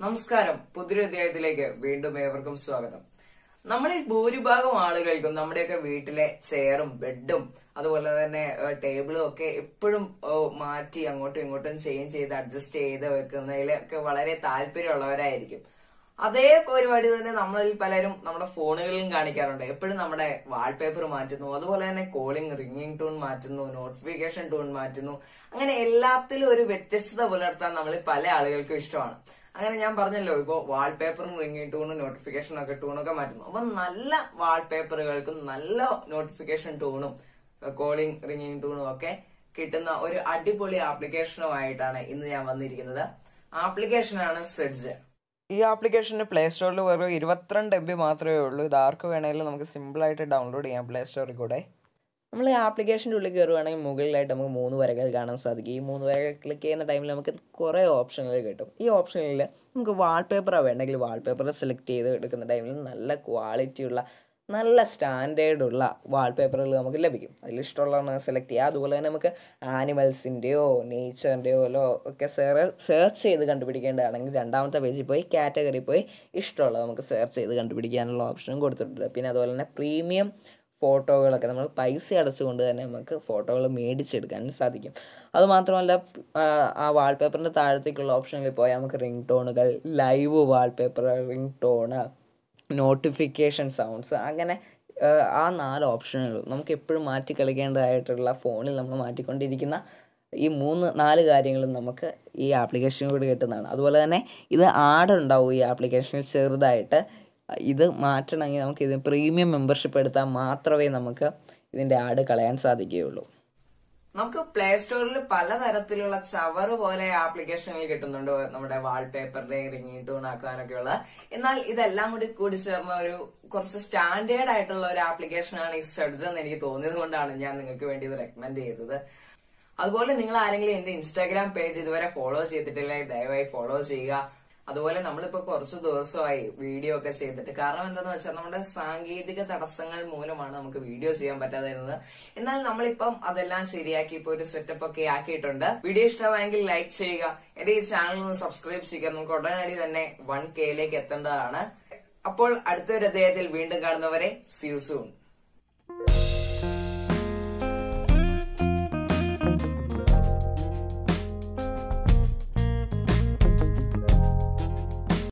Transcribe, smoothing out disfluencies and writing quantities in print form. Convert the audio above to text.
നമസ്കാരം. പുതിയൊരു അധ്യായത്തിലേക്ക് വീണ്ടും ഏവർക്കും സ്വാഗതം. നമ്മളിൽ ഭൂരിഭാഗം ആളുകൾക്കും നമ്മുടെയൊക്കെ വീട്ടിലെ ചെയറും ബെഡും അതുപോലെ തന്നെ ടേബിളും ഒക്കെ എപ്പോഴും മാറ്റി അങ്ങോട്ടും ഇങ്ങോട്ടും ചേഞ്ച് ചെയ്ത് അഡ്ജസ്റ്റ് ചെയ്ത് വെക്കുന്നതിലൊക്കെ വളരെ താല്പര്യമുള്ളവരായിരിക്കും. അതേ പരിപാടി തന്നെ നമ്മളിൽ പലരും നമ്മുടെ ഫോണുകളിലും കാണിക്കാറുണ്ട്. എപ്പോഴും നമ്മുടെ വാൾപേപ്പർ മാറ്റുന്നു, അതുപോലെ തന്നെ കോളിംഗ് റിംഗിംഗ് ടൂൺ മാറ്റുന്നു, നോട്ടിഫിക്കേഷൻ ടൂൺ മാറ്റുന്നു. അങ്ങനെ എല്ലാത്തിലും ഒരു വ്യത്യസ്തത പുലർത്താൻ നമ്മളിൽ പല ആളുകൾക്കും ഇഷ്ടമാണ്. അങ്ങനെ ഞാൻ പറഞ്ഞല്ലോ, ഇപ്പൊ വാൾപേപ്പറും റിംഗിംഗ് ടൂണും നോട്ടിഫിക്കേഷൻ ഒക്കെ ടൂണൊക്കെ മാറ്റുന്നു. അപ്പൊ നല്ല വാൾപേപ്പറുകൾക്കും നല്ല നോട്ടിഫിക്കേഷൻ ടൂണും കോളിംഗ് റിംഗിംഗ് ടൂണും ഒക്കെ കിട്ടുന്ന ഒരു അടിപൊളി ആപ്ലിക്കേഷനുമായിട്ടാണ് ഇന്ന് ഞാൻ വന്നിരിക്കുന്നത്. ആപ്ലിക്കേഷനാണ് സെഡ്ജ്. ഈ ആപ്ലിക്കേഷന് പ്ലേ സ്റ്റോറിൽ വെറും 22 MB മാത്രമേ ഉള്ളൂ. ഇത് ആർക്ക് വേണമെങ്കിലും നമുക്ക് സിമ്പിളായിട്ട് ഡൗൺലോഡ് ചെയ്യാം പ്ലേ സ്റ്റോറിൽ കൂടെ. നമ്മൾ ഈ ആപ്ലിക്കേഷൻ്റെ ഉള്ളിൽ കയറുവാണെങ്കിൽ മുകളിലായിട്ട് നമുക്ക് 3 വരകൾ കാണാൻ സാധിക്കും. ഈ 3 വരകൾ ക്ലിക്ക് ചെയ്യുന്ന ടൈമിൽ നമുക്ക് കുറേ ഓപ്ഷനുകൾ കിട്ടും. ഈ ഓപ്ഷനിൽ നമുക്ക് വാൾപേപ്പറാണ് വേണമെങ്കിൽ വാൾപേപ്പർ സെലക്ട് ചെയ്ത് എടുക്കുന്ന ടൈമിൽ നല്ല ക്വാളിറ്റിയുള്ള നല്ല സ്റ്റാൻഡേർഡുള്ള വാൾപേപ്പറുകൾ നമുക്ക് ലഭിക്കും. അതിലിഷ്ടമുള്ളതാണ് സെലക്ട് ചെയ്യുക. അതുപോലെ തന്നെ നമുക്ക് ആനിമൽസിൻ്റെയോ നേച്ചറിൻ്റെയോ ഒക്കെ സെർച്ച് ചെയ്ത് കണ്ടുപിടിക്കേണ്ടതാണെങ്കിൽ രണ്ടാമത്തെ പേജിൽ പോയി കാറ്റഗറി പോയി ഇഷ്ടമുള്ളത് നമുക്ക് സെർച്ച് ചെയ്ത് കണ്ടുപിടിക്കാനുള്ള ഓപ്ഷനും കൊടുത്തിട്ടുണ്ട്. പിന്നെ അതുപോലെ തന്നെ പ്രീമിയം ഫോട്ടോകളൊക്കെ നമ്മൾ പൈസ അടച്ചുകൊണ്ട് തന്നെ നമുക്ക് ഫോട്ടോകൾ മേടിച്ചെടുക്കാനും സാധിക്കും. അതുമാത്രമല്ല, ആ വാൾപേപ്പറിൻ്റെ താഴത്തേക്കുള്ള ഓപ്ഷനിൽ പോയാൽ നമുക്ക് റിംഗ് ടോണുകൾ, live wallpaper, ring tone, notification sounds, അങ്ങനെ ആ 4 ഓപ്ഷനുകൾ നമുക്ക് എപ്പോഴും മാറ്റി കളിക്കേണ്ടതായിട്ടുള്ള ഫോണിൽ നമ്മൾ മാറ്റിക്കൊണ്ടിരിക്കുന്ന ഈ 3-4 കാര്യങ്ങളും നമുക്ക് ഈ ആപ്ലിക്കേഷനിലൂടെ കിട്ടുന്നതാണ്. അതുപോലെ തന്നെ ഇത് ആഡ് ഉണ്ടാവും ഈ ആപ്ലിക്കേഷനിൽ ചെറുതായിട്ട്. ഇത് മാറ്റണമെങ്കിൽ നമുക്ക് ഇത് പ്രീമിയം മെമ്പർഷിപ്പ് എടുത്താൽ മാത്രമേ നമുക്ക് ഇതിൻ്റെ ആഡ് കളയാൻ സാധിക്കുകയുള്ളൂ. നമുക്ക് പ്ലേ സ്റ്റോറിൽ പലതരത്തിലുള്ള ചവറ് പോലെ ആപ്ലിക്കേഷനുകൾ കിട്ടുന്നുണ്ട്, നമ്മുടെ വാൾപേപ്പറിന്റെ റിംഗിംഗ് ടൂൺ ആക്കാനൊക്കെയുള്ള. എന്നാൽ ഇതെല്ലാം കൂടി ചേർന്ന ഒരു കുറച്ച് സ്റ്റാൻഡേർഡ് ആയിട്ടുള്ള ഒരു ആപ്ലിക്കേഷനാണ് ഈ സെഡ്ജ് എന്ന് എനിക്ക് തോന്നിയത് കൊണ്ടാണ് ഞാൻ നിങ്ങൾക്ക് വേണ്ടി ഇത് റെക്കമെൻഡ് ചെയ്തത്. അതുപോലെ നിങ്ങൾ ആരെങ്കിലും എന്റെ ഇൻസ്റ്റാഗ്രാം പേജ് ഇതുവരെ ഫോളോ ചെയ്തിട്ടില്ലെങ്കിൽ ദയവായി ഫോളോ ചെയ്യുക. അതുപോലെ നമ്മളിപ്പോ കുറച്ച് ദിവസമായി വീഡിയോ ഒക്കെ ചെയ്തിട്ട്. കാരണം എന്താണെന്ന് വെച്ചാൽ നമ്മുടെ സാങ്കേതിക തടസ്സങ്ങൾ മൂലമാണ് നമുക്ക് വീഡിയോ ചെയ്യാൻ പറ്റാതിരുന്നത്. എന്നാൽ നമ്മളിപ്പം അതെല്ലാം ശരിയാക്കി ഇപ്പൊ ഒരു സെറ്റപ്പ് ഒക്കെ ആക്കിയിട്ടുണ്ട്. വീഡിയോ ഇഷ്ടമായെങ്കിൽ ലൈക്ക് ചെയ്യുക, എന്റെ ഈ ചാനൽ ഒന്ന് സബ്സ്ക്രൈബ് ചെയ്യുക. നമുക്ക് ഉടനടി തന്നെ 1K എത്തേണ്ടതാണ്. അപ്പോൾ അടുത്തൊരു അധ്യായത്തിൽ വീണ്ടും കാണുന്നവരെ സീ യു സൂൺ.